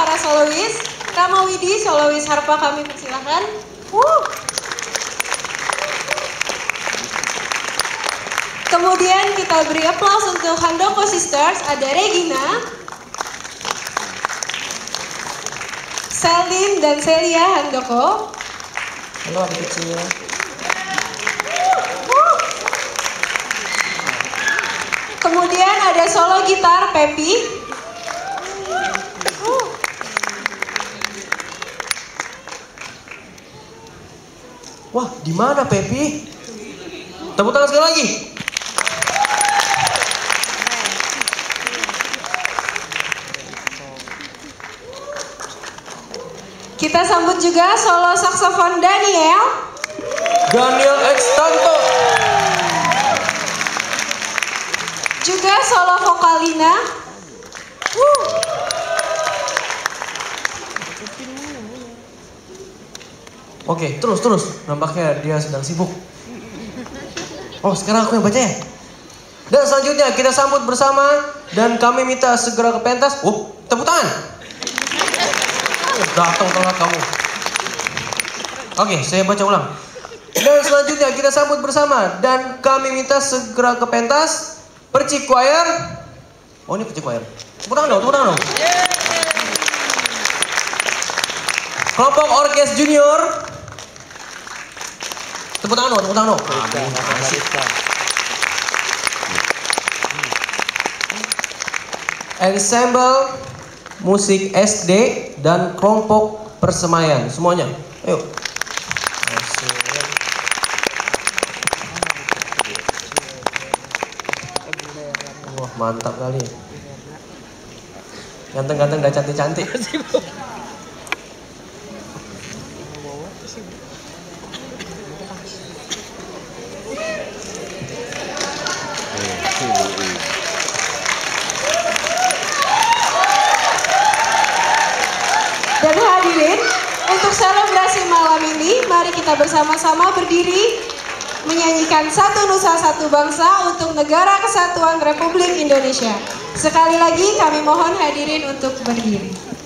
para solois. Rama Widi, solois harpa kami persilahkan. Kemudian kita beri aplaus untuk Handoko Sisters, ada Regina, Selin dan Celia Handoko. Halo adik kecil. Kemudian ada solo gitar Pepi. Wah, di mana Pepi? Tepuk tangan sekali lagi. Kita sambut juga solo saksofon Daniel Extanto. Juga solo vokalina. Oke, terus. Nampaknya dia sedang sibuk. Oh, sekarang aku yang baca ya. Dan selanjutnya kita sambut bersama dan kami minta segera ke pentas. Tepuk tangan. Datang telat kamu. Oke, saya baca ulang. Dan selanjutnya kita sambut bersama dan kami minta segera ke pentas Percik Choir. Oh, ini Percik Choir. Tepuk tangan dong. Kelompok Orkes Junior. Tepuk tangan dong. Ensemble musik SD dan kelompok persemaian semuanya. Ayo. Wah, mantap kali. Ganteng-ganteng dan cantik-cantik. Dan hadirin, untuk selebrasi malam ini, mari kita bersama-sama berdiri menyanyikan Satu Nusa Satu Bangsa untuk Negara Kesatuan Republik Indonesia. Sekali lagi kami mohon hadirin untuk berdiri.